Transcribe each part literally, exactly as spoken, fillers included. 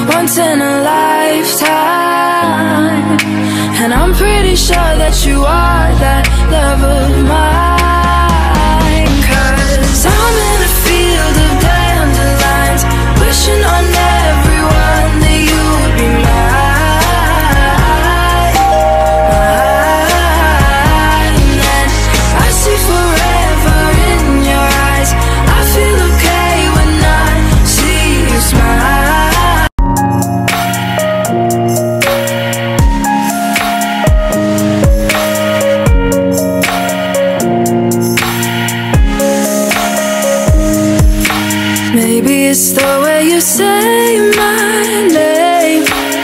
once in a lifetime. And I'm pretty sure that you are that love of mine. Cause I'm in a field of dandelions, wishing on everyone that you would be mine. Mine. And I see forever in your eyes. I feel okay when I see you smile. Maybe it's the way you say my name.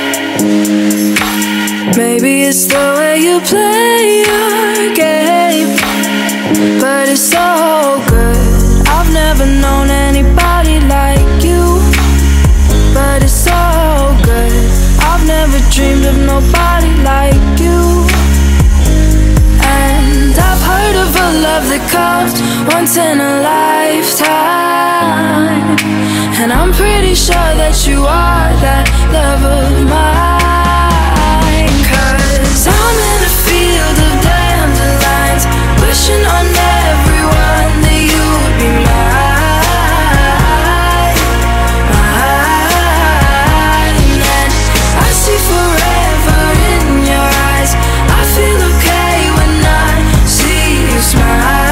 Maybe it's the way you play your game. But it's so good. I've never known anybody like you. But it's so good. I've never dreamed of nobody like you. And I've heard of a love that comes once in a lifetime. And I'm pretty sure that you are that love of mine. Cause I'm in a field of dandelions, wishing on everyone that you would be mine. Mine. And I see forever in your eyes. I feel okay when I see you smile.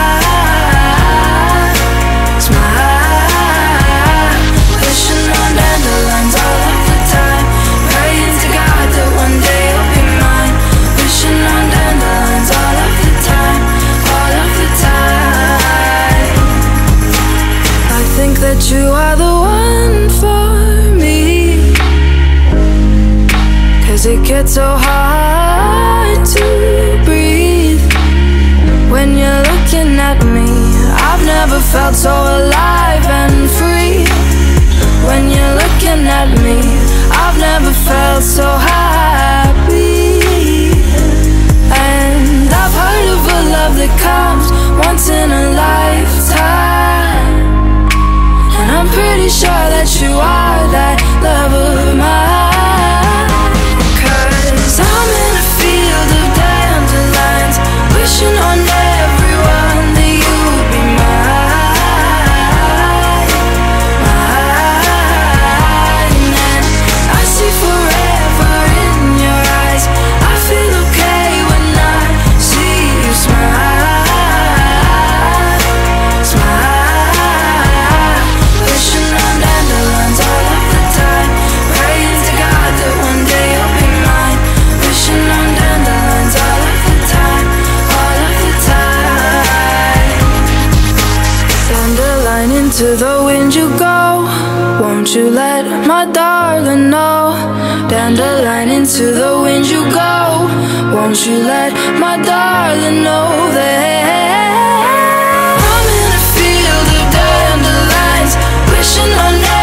That you are the one for me. Cause it gets so hard to breathe when you're looking at me. I've never felt so alive and free. When you're looking at me, I've never felt so happy. And I've heard of a love that comes once in a lifetime. And I'm pretty sure that you are that love of mine. Cause I'm in a field of dandelions, wishing on everyone that you would be mine. Mine. And I see forever in your eyes. I feel okay when I see you smile. Smile. To the wind you go, won't you let my darling know? Dandelion, into the wind you go, won't you let my darling know that I'm in a field of dandelions, wishing on